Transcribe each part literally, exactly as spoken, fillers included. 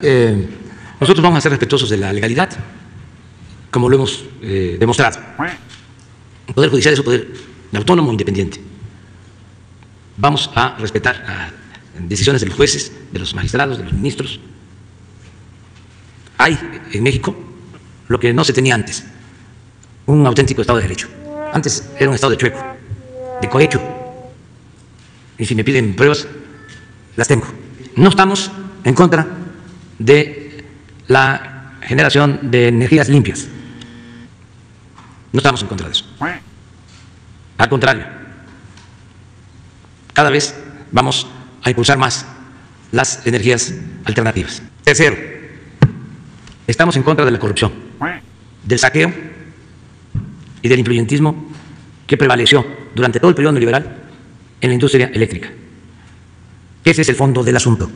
Eh, nosotros vamos a ser respetuosos de la legalidad, como lo hemos eh, demostrado. El Poder Judicial es un poder autónomo, independiente. Vamos a respetar las decisiones de los jueces, de los magistrados, de los ministros. Hay en México lo que no se tenía antes, un auténtico Estado de Derecho. Antes era un Estado de chueco, de cohecho. Y si me piden pruebas, las tengo. No estamos en contra de la generación de energías limpias. No estamos en contra de eso. Al contrario, cada vez vamos a impulsar más las energías alternativas. Tercero, estamos en contra de la corrupción, del saqueo y del influyentismo que prevaleció durante todo el periodo neoliberal en la industria eléctrica. Ese es el fondo del asunto.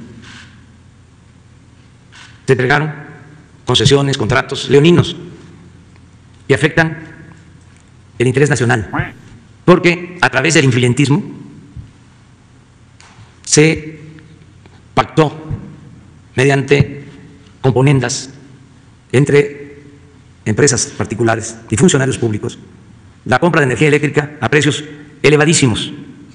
Se entregaron concesiones, contratos leoninos que afectan el interés nacional, porque a través del influyentismo se pactó mediante componendas entre empresas particulares y funcionarios públicos la compra de energía eléctrica a precios elevadísimos,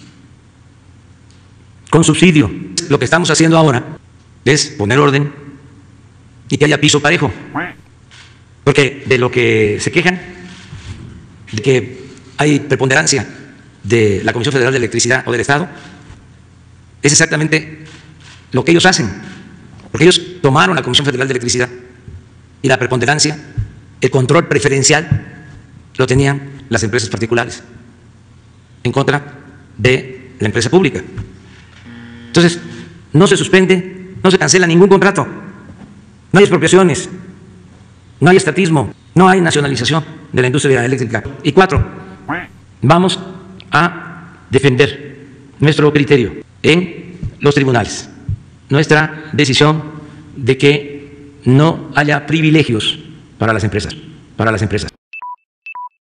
con subsidio. Lo que estamos haciendo ahora es poner orden y que haya piso parejo, porque de lo que se quejan, de que hay preponderancia de la Comisión Federal de Electricidad o del Estado, es exactamente lo que ellos hacen, porque ellos tomaron la Comisión Federal de Electricidad y la preponderancia, el control preferencial lo tenían las empresas particulares en contra de la empresa pública. Entonces, no se suspende, no se cancela ningún contrato, no hay expropiaciones, no hay estatismo, no hay nacionalización de la industria eléctrica. Y cuatro, vamos a defender nuestro criterio en los tribunales, nuestra decisión de que no haya privilegios para las empresas, para las empresas.